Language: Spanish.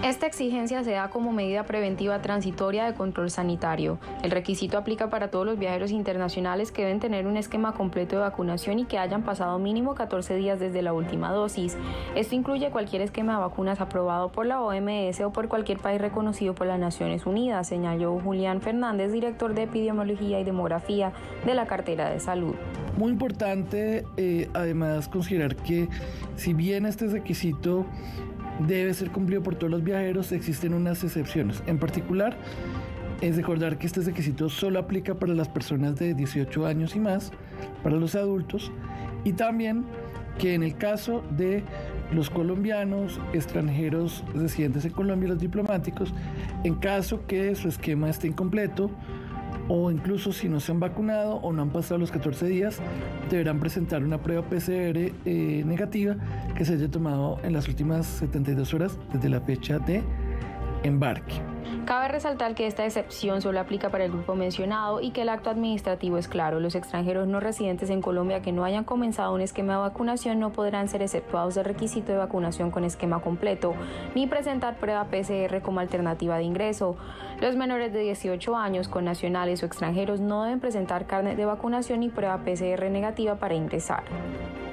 Esta exigencia se da como medida preventiva transitoria de control sanitario. El requisito aplica para todos los viajeros internacionales que deben tener un esquema completo de vacunación y que hayan pasado mínimo 14 días desde la última dosis. Esto incluye cualquier esquema de vacunas aprobado por la OMS o por cualquier país reconocido por las Naciones Unidas, señaló Julián Fernández, director de Epidemiología y Demografía de la Cartera de Salud. Muy importante, además, considerar que si bien este requisito debe ser cumplido por todos los viajeros, existen unas excepciones. En particular, es recordar que este requisito solo aplica para las personas de 18 años y más, para los adultos, y también que en el caso de los colombianos, extranjeros residentes en Colombia, los diplomáticos, en caso que su esquema esté incompleto, o incluso si no se han vacunado o no han pasado los 14 días, deberán presentar una prueba PCR negativa que se haya tomado en las últimas 72 horas desde la fecha de embarque. Cabe resaltar que esta excepción solo aplica para el grupo mencionado y que el acto administrativo es claro. Los extranjeros no residentes en Colombia que no hayan comenzado un esquema de vacunación no podrán ser exceptuados del requisito de vacunación con esquema completo, ni presentar prueba PCR como alternativa de ingreso. Los menores de 18 años, con nacionales o extranjeros, no deben presentar carnet de vacunación ni prueba PCR negativa para ingresar.